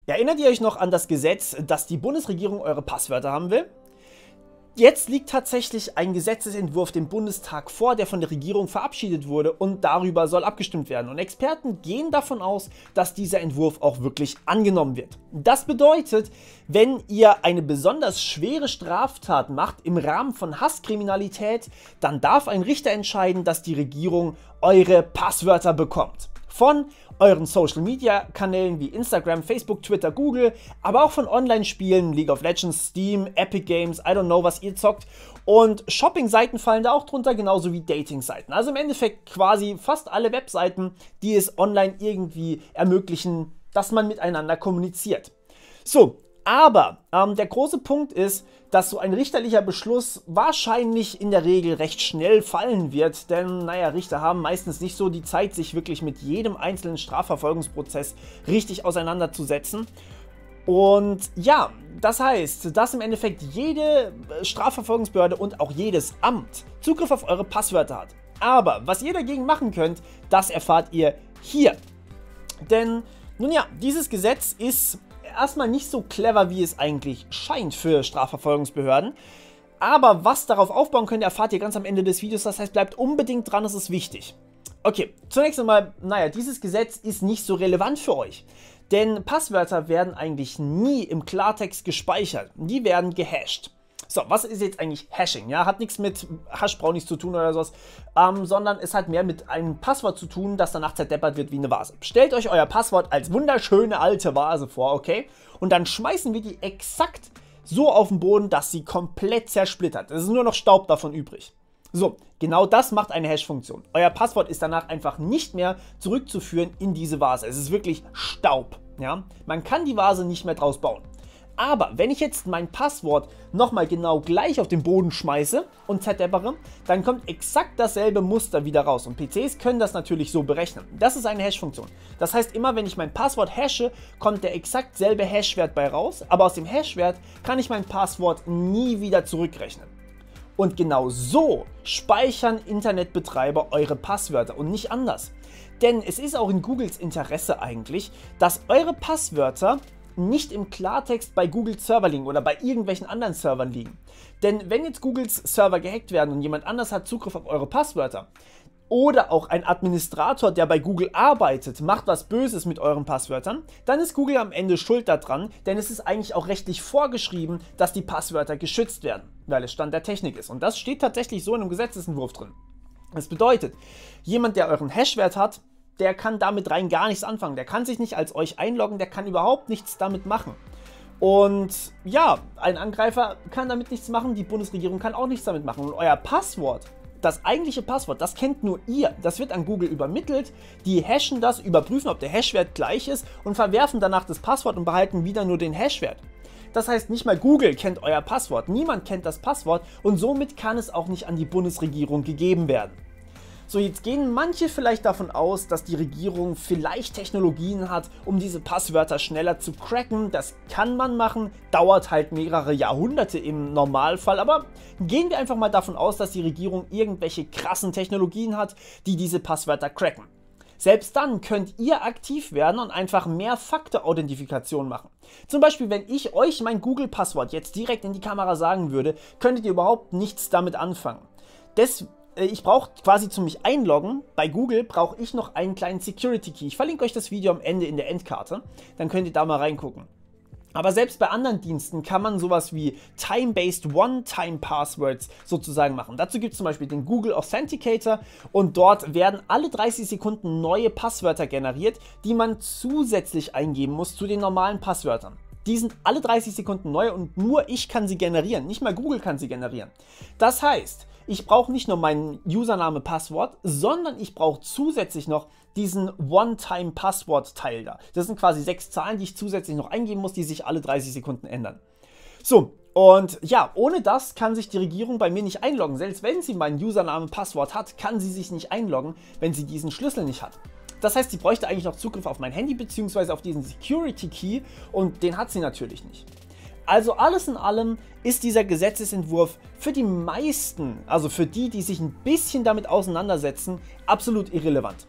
Erinnert ihr euch noch an das Gesetz, dass die Bundesregierung eure Passwörter haben will? Jetzt liegt tatsächlich ein Gesetzesentwurf dem Bundestag vor, der von der Regierung verabschiedet wurde, und darüber soll abgestimmt werden. Und Experten gehen davon aus, dass dieser Entwurf auch wirklich angenommen wird. Das bedeutet, wenn ihr eine besonders schwere Straftat macht im Rahmen von Hasskriminalität, dann darf ein Richter entscheiden, dass die Regierung eure Passwörter bekommt. Von euren Social Media Kanälen wie Instagram, Facebook, Twitter, Google, aber auch von Online-Spielen, League of Legends, Steam, Epic Games, I don't know, was ihr zockt. Und Shopping-Seiten fallen da auch drunter, genauso wie Dating-Seiten. Also im Endeffekt quasi fast alle Webseiten, die es online irgendwie ermöglichen, dass man miteinander kommuniziert. So, aber der große Punkt ist, dass so ein richterlicher Beschluss wahrscheinlich in der Regel recht schnell fallen wird, denn naja, Richter haben meistens nicht so die Zeit, sich wirklich mit jedem einzelnen Strafverfolgungsprozess richtig auseinanderzusetzen. Und ja, das heißt, dass im Endeffekt jede Strafverfolgungsbehörde und auch jedes Amt Zugriff auf eure Passwörter hat. Aber was ihr dagegen machen könnt, das erfahrt ihr hier. Denn, nun ja, dieses Gesetz ist erstmal nicht so clever, wie es eigentlich scheint für Strafverfolgungsbehörden. Aber was darauf aufbauen könnt, erfahrt ihr ganz am Ende des Videos. Das heißt, bleibt unbedingt dran, es ist wichtig. Okay, zunächst einmal, naja, dieses Gesetz ist nicht so relevant für euch. Denn Passwörter werden eigentlich nie im Klartext gespeichert. Die werden gehasht. So, was ist jetzt eigentlich Hashing? Ja, hat nichts mit Haschbrownies zu tun oder sowas, sondern es hat mehr mit einem Passwort zu tun, das danach zerdeppert wird wie eine Vase. Stellt euch euer Passwort als wunderschöne alte Vase vor, okay? Und dann schmeißen wir die exakt so auf den Boden, dass sie komplett zersplittert. Es ist nur noch Staub davon übrig. So, genau das macht eine Hash-Funktion. Euer Passwort ist danach einfach nicht mehr zurückzuführen in diese Vase. Es ist wirklich Staub, ja? Man kann die Vase nicht mehr draus bauen. Aber wenn ich jetzt mein Passwort nochmal genau gleich auf den Boden schmeiße und zerdeppere, dann kommt exakt dasselbe Muster wieder raus. Und PCs können das natürlich so berechnen. Das ist eine Hash-Funktion. Das heißt, immer wenn ich mein Passwort hashe, kommt der exakt selbe Hash-Wert bei raus. Aber aus dem Hash-Wert kann ich mein Passwort nie wieder zurückrechnen. Und genau so speichern Internetbetreiber eure Passwörter und nicht anders. Denn es ist auch in Googles Interesse eigentlich, dass eure Passwörter nicht im Klartext bei Google Server liegen oder bei irgendwelchen anderen Servern liegen. Denn wenn jetzt Googles Server gehackt werden und jemand anders hat Zugriff auf eure Passwörter oder auch ein Administrator, der bei Google arbeitet, macht was Böses mit euren Passwörtern, dann ist Google am Ende schuld daran, denn es ist eigentlich auch rechtlich vorgeschrieben, dass die Passwörter geschützt werden, weil es Stand der Technik ist. Und das steht tatsächlich so in einem Gesetzesentwurf drin. Das bedeutet, jemand, der euren Hashwert hat, der kann damit rein gar nichts anfangen. Der kann sich nicht als euch einloggen, der kann überhaupt nichts damit machen. Und ja, ein Angreifer kann damit nichts machen, die Bundesregierung kann auch nichts damit machen. Und euer Passwort, das eigentliche Passwort, das kennt nur ihr. Das wird an Google übermittelt, die hashen das, überprüfen, ob der Hashwert gleich ist und verwerfen danach das Passwort und behalten wieder nur den Hashwert. Das heißt, nicht mal Google kennt euer Passwort, niemand kennt das Passwort und somit kann es auch nicht an die Bundesregierung gegeben werden. So, jetzt gehen manche vielleicht davon aus, dass die Regierung vielleicht Technologien hat, um diese Passwörter schneller zu cracken. Das kann man machen, dauert halt mehrere Jahrhunderte im Normalfall, aber gehen wir einfach mal davon aus, dass die Regierung irgendwelche krassen Technologien hat, die diese Passwörter cracken. Selbst dann könnt ihr aktiv werden und einfach Mehrfaktor-Authentifikation machen. Zum Beispiel, wenn ich euch mein Google-Passwort jetzt direkt in die Kamera sagen würde, könntet ihr überhaupt nichts damit anfangen. Ich brauche quasi zum mich einloggen, bei Google brauche ich noch einen kleinen Security Key. Ich verlinke euch das Video am Ende in der Endkarte, dann könnt ihr da mal reingucken. Aber selbst bei anderen Diensten kann man sowas wie Time-Based One-Time-Passwords sozusagen machen. Dazu gibt es zum Beispiel den Google Authenticator und dort werden alle 30 Sekunden neue Passwörter generiert, die man zusätzlich eingeben muss zu den normalen Passwörtern. Die sind alle 30 Sekunden neu und nur ich kann sie generieren, nicht mal Google kann sie generieren. Das heißt, ich brauche nicht nur meinen Username, Passwort, sondern ich brauche zusätzlich noch diesen One-Time-Passwort-Teil da. Das sind quasi 6 Zahlen, die ich zusätzlich noch eingeben muss, die sich alle 30 Sekunden ändern. So, und ja, ohne das kann sich die Regierung bei mir nicht einloggen. Selbst wenn sie meinen Username, Passwort hat, kann sie sich nicht einloggen, wenn sie diesen Schlüssel nicht hat. Das heißt, sie bräuchte eigentlich noch Zugriff auf mein Handy bzw. auf diesen Security Key und den hat sie natürlich nicht. Also alles in allem ist dieser Gesetzesentwurf für die meisten, also für die, die sich ein bisschen damit auseinandersetzen, absolut irrelevant.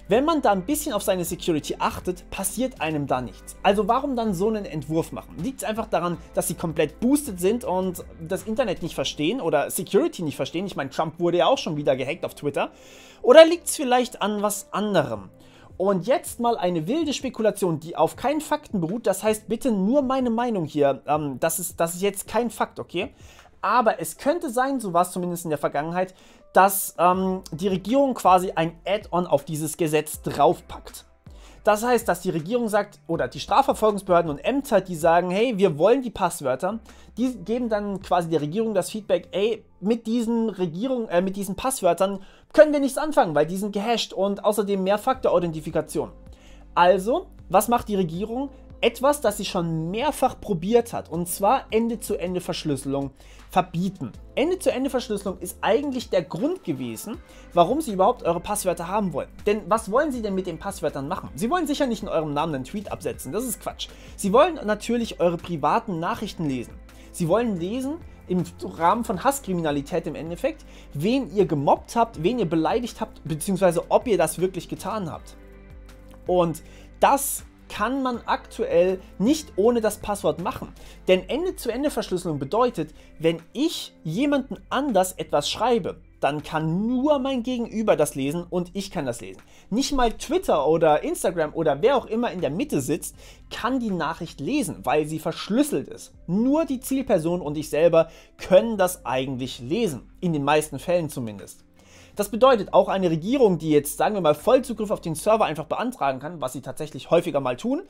Wenn man da ein bisschen auf seine Security achtet, passiert einem da nichts. Also warum dann so einen Entwurf machen? Liegt es einfach daran, dass sie komplett boosted sind und das Internet nicht verstehen oder Security nicht verstehen? Ich meine, Trump wurde ja auch schon wieder gehackt auf Twitter. Oder liegt es vielleicht an was anderem? Und jetzt mal eine wilde Spekulation, die auf keinen Fakten beruht. Das heißt bitte nur meine Meinung hier. Das ist jetzt kein Fakt, okay? Aber es könnte sein, so war es zumindest in der Vergangenheit, dass die Regierung quasi ein Add-on auf dieses Gesetz draufpackt. Das heißt, dass die Regierung sagt, oder die Strafverfolgungsbehörden und Ämter, die sagen, hey, wir wollen die Passwörter, die geben dann quasi der Regierung das Feedback, ey, mit diesen Passwörtern können wir nichts anfangen, weil die sind gehasht und außerdem Mehrfaktor-Authentifikation. Also, was macht die Regierung? Etwas, das sie schon mehrfach probiert hat, und zwar Ende-zu-Ende-Verschlüsselung verbieten. Ende-zu-Ende-Verschlüsselung ist eigentlich der Grund gewesen, warum sie überhaupt eure Passwörter haben wollen. Denn was wollen sie denn mit den Passwörtern machen? Sie wollen sicher nicht in eurem Namen einen Tweet absetzen, das ist Quatsch. Sie wollen natürlich eure privaten Nachrichten lesen. Sie wollen lesen, im Rahmen von Hasskriminalität im Endeffekt, wen ihr gemobbt habt, wen ihr beleidigt habt, beziehungsweise ob ihr das wirklich getan habt. Und das kann man aktuell nicht ohne das Passwort machen. Denn Ende-zu-Ende-Verschlüsselung bedeutet, wenn ich jemanden anders etwas schreibe, dann kann nur mein Gegenüber das lesen und ich kann das lesen. Nicht mal Twitter oder Instagram oder wer auch immer in der Mitte sitzt, kann die Nachricht lesen, weil sie verschlüsselt ist. Nur die Zielperson und ich selber können das eigentlich lesen. In den meisten Fällen zumindest. Das bedeutet, auch eine Regierung, die jetzt, sagen wir mal, Vollzugriff auf den Server einfach beantragen kann, was sie tatsächlich häufiger mal tun,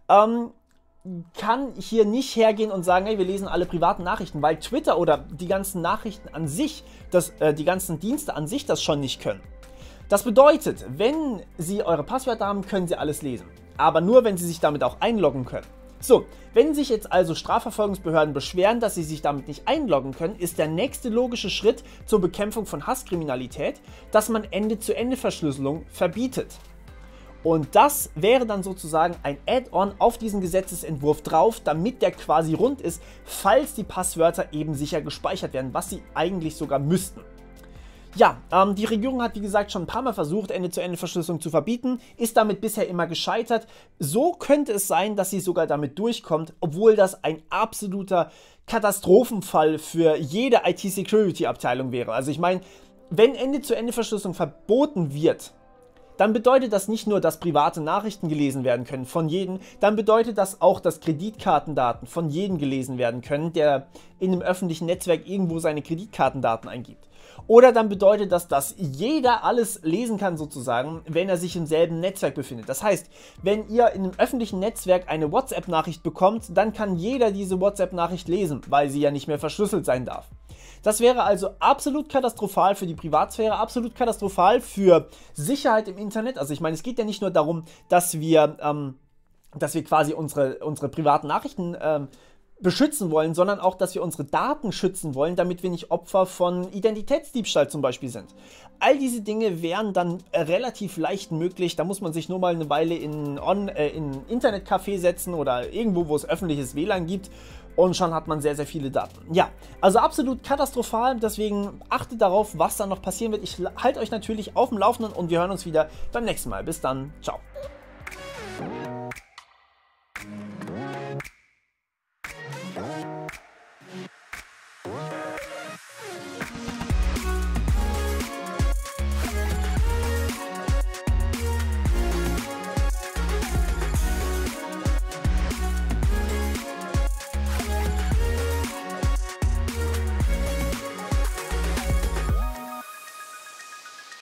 kann hier nicht hergehen und sagen, hey, wir lesen alle privaten Nachrichten, weil Twitter oder die ganzen Nachrichten an sich, die ganzen Dienste an sich das schon nicht können. Das bedeutet, wenn sie eure Passwörter haben, können sie alles lesen. Aber nur, wenn sie sich damit auch einloggen können. So, wenn sich jetzt also Strafverfolgungsbehörden beschweren, dass sie sich damit nicht einloggen können, ist der nächste logische Schritt zur Bekämpfung von Hasskriminalität, dass man Ende-zu-Ende-Verschlüsselung verbietet. Und das wäre dann sozusagen ein Add-on auf diesen Gesetzesentwurf drauf, damit der quasi rund ist, falls die Passwörter eben sicher gespeichert werden, was sie eigentlich sogar müssten. Ja, die Regierung hat wie gesagt schon ein paar Mal versucht, Ende-zu-Ende-Verschlüsselung zu verbieten, ist damit bisher immer gescheitert. So könnte es sein, dass sie sogar damit durchkommt, obwohl das ein absoluter Katastrophenfall für jede IT-Security-Abteilung wäre. Also ich meine, wenn Ende-zu-Ende-Verschlüsselung verboten wird, dann bedeutet das nicht nur, dass private Nachrichten gelesen werden können von jedem, dann bedeutet das auch, dass Kreditkartendaten von jedem gelesen werden können, der in einem öffentlichen Netzwerk irgendwo seine Kreditkartendaten eingibt. Oder dann bedeutet das, dass jeder alles lesen kann sozusagen, wenn er sich im selben Netzwerk befindet. Das heißt, wenn ihr in einem öffentlichen Netzwerk eine WhatsApp-Nachricht bekommt, dann kann jeder diese WhatsApp-Nachricht lesen, weil sie ja nicht mehr verschlüsselt sein darf. Das wäre also absolut katastrophal für die Privatsphäre, absolut katastrophal für Sicherheit im Internet. Also ich meine, es geht ja nicht nur darum, dass wir quasi unsere privaten Nachrichten beschützen wollen, sondern auch, dass wir unsere Daten schützen wollen, damit wir nicht Opfer von Identitätsdiebstahl zum Beispiel sind. All diese Dinge wären dann relativ leicht möglich. Da muss man sich nur mal eine Weile in ein Internetcafé setzen oder irgendwo, wo es öffentliches WLAN gibt. Und schon hat man sehr, sehr viele Daten. Ja, also absolut katastrophal. Deswegen achtet darauf, was dann noch passieren wird. Ich halte euch natürlich auf dem Laufenden und wir hören uns wieder beim nächsten Mal. Bis dann. Ciao.